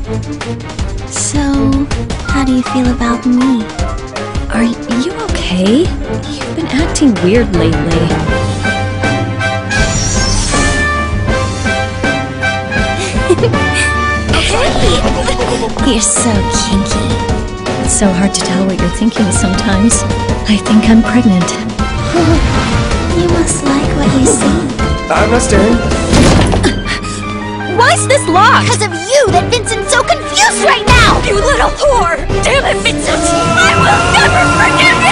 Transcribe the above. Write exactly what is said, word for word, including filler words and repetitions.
So, how do you feel about me? Are you okay? You've been acting weird lately. You're so kinky. It's so hard to tell what you're thinking sometimes. I think I'm pregnant. You must like what you see. I'm not staring. Why's this locked? Because of you that Vincent's so confused right now! You little whore! Damn it, Vincent! I will never forgive you!